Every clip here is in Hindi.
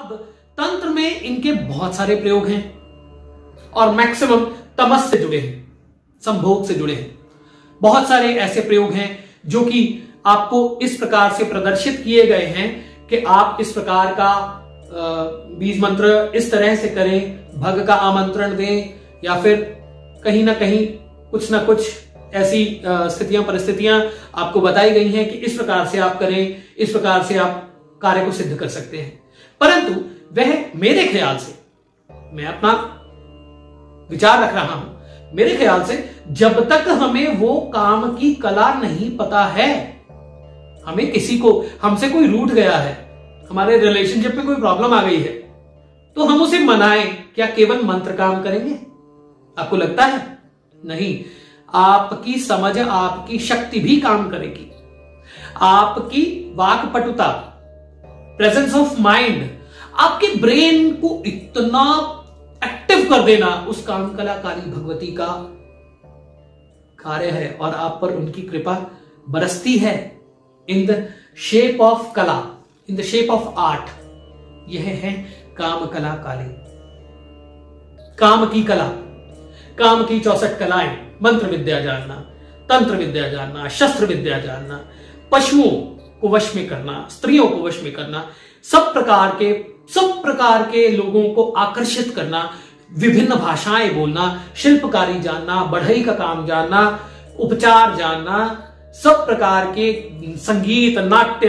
अब तंत्र में इनके बहुत सारे प्रयोग हैं और मैक्सिमम तमस से जुड़े हैं, संभोग से जुड़े हैं। बहुत सारे ऐसे प्रयोग हैं जो कि आपको इस प्रकार से प्रदर्शित किए गए हैं कि आप इस प्रकार का बीज मंत्र इस तरह से करें, भग का आमंत्रण दें, या फिर कहीं ना कहीं कुछ ना कुछ ऐसी स्थितियां परिस्थितियां आपको बताई गई हैं कि इस प्रकार से आप करें, इस प्रकार से आप कार्य को सिद्ध कर सकते हैं। परंतु वह मेरे ख्याल से, मैं अपना विचार रख रहा हूं, मेरे ख्याल से जब तक हमें वो काम की कला नहीं पता है, हमें किसी को, हमसे कोई रूठ गया है, हमारे रिलेशनशिप में कोई प्रॉब्लम आ गई है, तो हम उसे मनाएं, क्या केवल मंत्र काम करेंगे? आपको लगता है? नहीं, आपकी समझ, आपकी शक्ति भी काम करेगी। आपकी वाक्पटुता, प्रेजेंस ऑफ माइंड, आपके ब्रेन को इतना एक्टिव कर देना उस काम कलाकारी भगवती का कार्य है, और आप पर उनकी कृपा बरसती है इन द शेप ऑफ कला, in the shape of art. यह है काम कला काली, काम की कला, काम की 64 कलाएं, मंत्र विद्या जानना, तंत्र विद्या जानना, शस्त्र विद्या जानना, पशुओं को वश में करना, स्त्रियों को वश में करना, सब प्रकार के लोगों को आकर्षित करना, विभिन्न भाषाएं बोलना, शिल्पकारी जानना, बढ़ई का काम जानना, उपचार जानना, सब प्रकार के संगीत, नाट्य,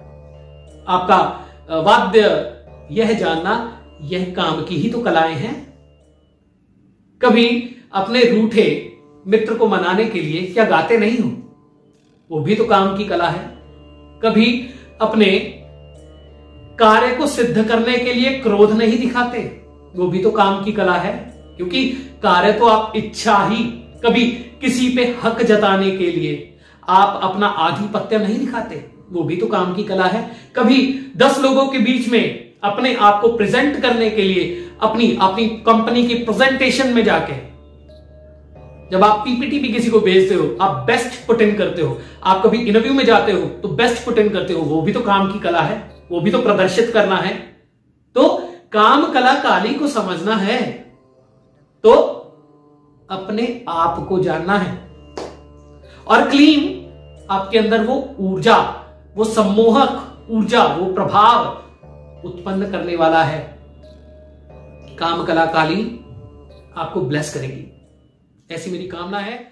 आपका वाद्य, यह जानना, यह काम की ही तो कलाएं हैं। कभी अपने रूठे मित्र को मनाने के लिए क्या गाते नहीं हो? वो भी तो काम की कला है। कभी अपने कार्य को सिद्ध करने के लिए क्रोध नहीं दिखाते, वो भी तो काम की कला है। क्योंकि कार्य तो आप इच्छा ही, कभी किसी पे हक जताने के लिए आप अपना आधिपत्य नहीं दिखाते, वो भी तो काम की कला है। कभी 10 लोगों के बीच में अपने आप को प्रेजेंट करने के लिए अपनी कंपनी की प्रेजेंटेशन में जाके, जब आप पीपीटी भी किसी को भेजते हो, आप बेस्ट पुट इन करते हो, आप कभी इंटरव्यू में जाते हो तो बेस्ट पुट इन करते हो, वो भी तो काम की कला है, वो भी तो प्रदर्शित करना है। तो काम कला काली को समझना है तो अपने आप को जानना है, और क्लीम आपके अंदर वो ऊर्जा, वो सम्मोहक ऊर्जा, वो प्रभाव उत्पन्न करने वाला है। काम कला काली आपको ब्लेस करेगी, ऐसी मेरी कामना है।